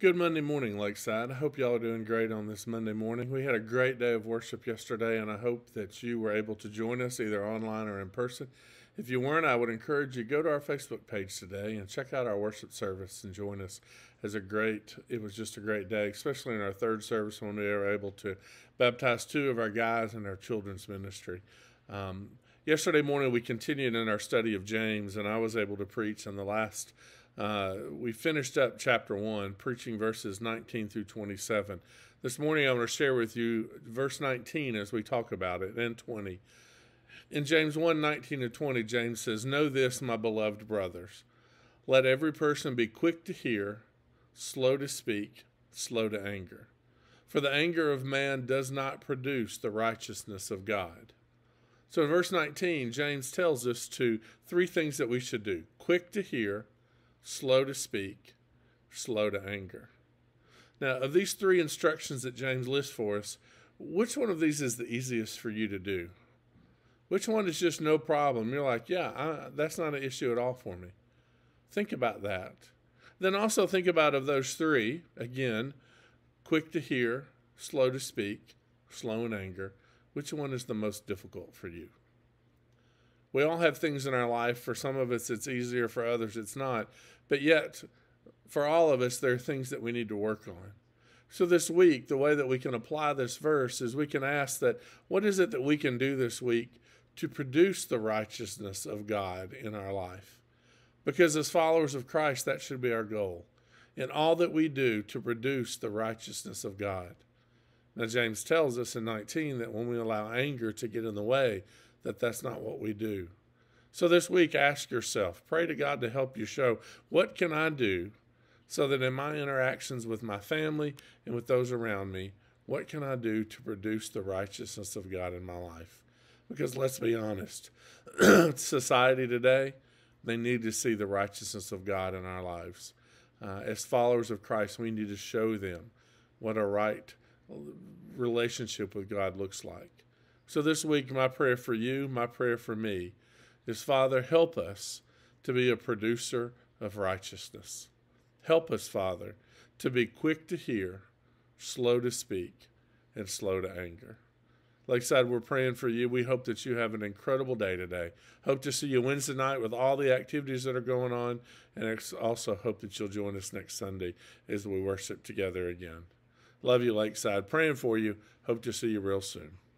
Good Monday morning, Lakeside. I hope y'all are doing great on this Monday morning. We had a great day of worship yesterday, and I hope that you were able to join us either online or in person. If you weren't, I would encourage you to go to our Facebook page today and check out our worship service and join us. It was just a great day, especially in our third service when we were able to baptize two of our guys in our children's ministry. Yesterday morning, we continued in our study of James, and I was able to preach on the last. We finished up chapter 1, preaching verses 19 through 27. This morning, I want to share with you verse 19 as we talk about it, and 20. In James 1, 19 to 20, James says, "Know this, my beloved brothers. Let every person be quick to hear, slow to speak, slow to anger. For the anger of man does not produce the righteousness of God." So in verse 19, James tells us three things that we should do: quick to hear, slow to speak, slow to anger. Now, of these three instructions that James lists for us, which one of these is the easiest for you to do? Which one is just no problem? You're like, that's not an issue at all for me. Think about that. Then also think about, of those three, again, quick to hear, slow to speak, slow in anger, which one is the most difficult for you? We all have things in our life. For some of us, it's easier. For others, it's not. But yet, for all of us, there are things that we need to work on. So this week, the way that we can apply this verse is we can ask that, what is it that we can do this week to produce the righteousness of God in our life? Because as followers of Christ, that should be our goal. In all that we do to produce the righteousness of God. Now, James tells us in 19 that when we allow anger to get in the way, that's not what we do. So this week, ask yourself, pray to God to help you show, what can I do so that in my interactions with my family and with those around me, what can I do to produce the righteousness of God in my life? Because let's be honest, society today, they need to see the righteousness of God in our lives. As followers of Christ, we need to show them what a right relationship with God looks like. So this week, my prayer for you, my prayer for me, is, Father, help us to be a producer of righteousness. Help us, Father, to be quick to hear, slow to speak, and slow to anger. Lakeside, we're praying for you. We hope that you have an incredible day today. Hope to see you Wednesday night with all the activities that are going on, and also hope that you'll join us next Sunday as we worship together again. Love you, Lakeside. Praying for you. Hope to see you real soon.